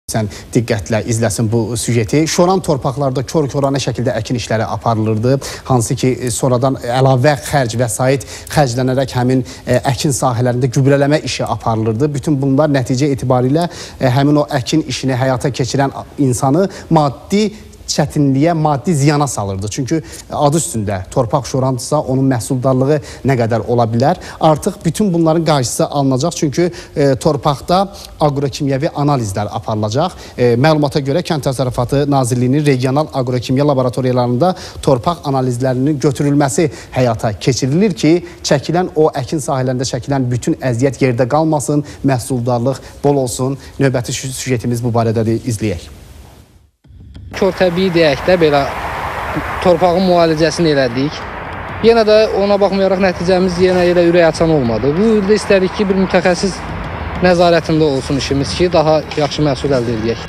Sən diqqətlə izləsin bu süjeti. Şoran torpaqlarda kör-körənə şəkildə əkin işləri aparılırdı. Hansı ki, sonradan əlavə xərc, vəsait xərclənərək həmin əkin sahələrində gübrələmə işi aparılırdı. Bütün bunlar nəticə etibarilə həmin o əkin işini həyata keçirən insanı maddi çətinliyə, maddi ziyana salırdı. Çünki adı üstündə torpaq şorandırsa onun məhsuldarlığı nə qədər ola bilər. Artıq bütün bunların qarşısı alınacaq. Çünki torpaqda aqrokimyəvi analizlər aparılacaq. Məlumata görə Kənd Təsərrüfatı Nazirliyinin regional aqrokimya laboratoriyalarında torpaq analizlərinin götürülməsi həyata keçirilir ki, çəkilən o əkin sahələrində çəkilən bütün əziyyət yerdə qalmasın, məhsuldarlıq bol olsun. Növbəti süjetimiz bu barədədir, izləyək. Kör təbii deyək də belə torpağın müalicəsini elədik. Yenə də ona baxmayaraq nəticəmiz yenə elə ürək açan olmadı. Bu ildə istədik ki, bir mütəxəssis nəzarətində olsun işimiz ki, daha yaxşı məhsul əldə edək.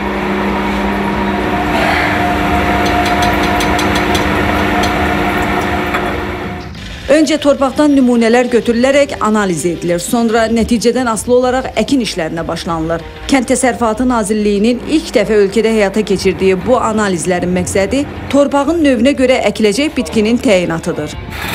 Öncə torpaqdan nümunələr götürülərək analiz edilir. Sonra nəticədən asılı olaraq əkin işlərinə başlanılır. Kənd Təsərrüfatı Nazirliyinin ilk dəfə ölkədə həyata keçirdiyi bu analizlərin məqsədi torpağın növünə görə əkiləcək bitkinin təyinatıdır.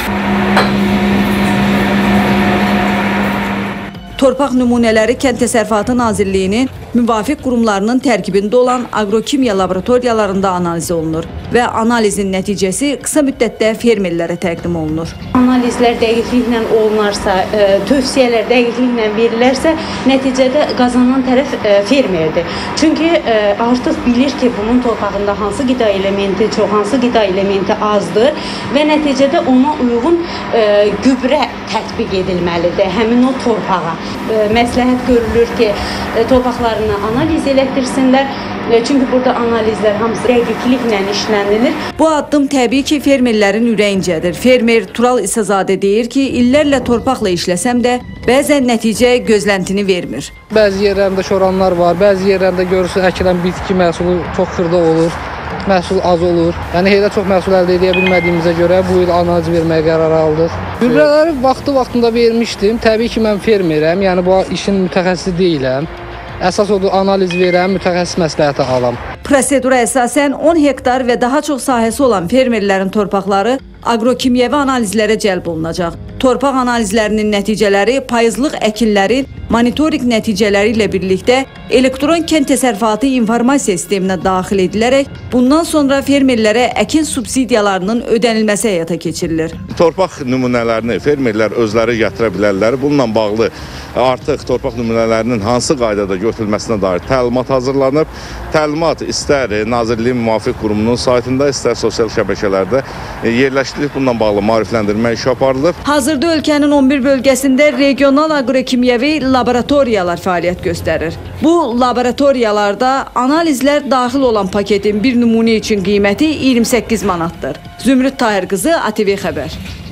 Torpaq nümunələri Kənd Təsərrüfatı Nazirliyinin müvafiq qurumlarının tərkibində olan aqrokimya laboratoriyalarında analiz olunur və analizin nəticəsi qısa müddətdə fermerlərə təqdim olunur. Analizlər dəqiqliklə olunarsa, tövsiyələr dəqiqliklə verilərsə, nəticədə qazanan tərəf fermerdir. Çünki artıq bilir ki, bunun torpağında hansı qida elementi çox, hansı qida elementi azdır və nəticədə ona uyğun gübrə tətbiq edilməlidir həmin o torpağa. Məsləhət görülür ki, torpaqlarını analiz elətdirsinlər. Çünki burada analizlər hamısı dəqiqliklə işlənilir. Bu addım təbii ki, fermerlərin ürəyincədir. Fermer Tural İsazadə deyir ki, illərlə torpaqla işləsəm də bəzən nəticə gözləntini vermir. Bəzi yerlərində şoranlar var, bəzi yerlərində görürsünüz əkilən bitki məhsulu çox xırda olur, məhsul az olur. Yəni elə çox məhsul əldə edə bilmədiyimizə görə bu il analiz verməyə qərar aldıq. Gübrələri vaxtında vermişdim. Təbii ki, mən fermerəm, yəni bu işin mütəxəssisi deyiləm. Əsas odur, analiz verəm, mütəxəssis məsləhəti alam. Prosedura əsasən 10 hektar və daha çox sahəsi olan fermerlərin torpaqları aqrokimyəvi analizlərə cəlb olunacaq. Torpaq analizlərinin nəticələri payızlıq əkinlərin monitorinq nəticələri ilə birlikdə elektron kənd təsərrüfatı informasiya sisteminə daxil edilərək bundan sonra fermerlərə əkin subsidiyalarının ödənilməsi həyata keçirilir. Torpaq nümunələrini fermerlər özləri gətirə bilərlər. Bununla bağlı artıq torpaq nümunələrinin hansı qaydada götürülməsinə dair təlimat hazırlanıb. Təlimat istər Nazirliyin müvafiq qurumunun saytında, istər sosial şəbəkələrdə yerləşdirilib. Bununla bağlı maarifləndirmə işi aparılıb. Hazırda ölkənin 11 bölgəsində regional aqrokimyəvi laboratoriyalar fəaliyyət göstərir. Bu laboratoriyalarda analizlər daxil olan paketin bir nümunə üçün qiyməti 28 manatdır. Zümrüd Tahir qızı, ATV Xəbər.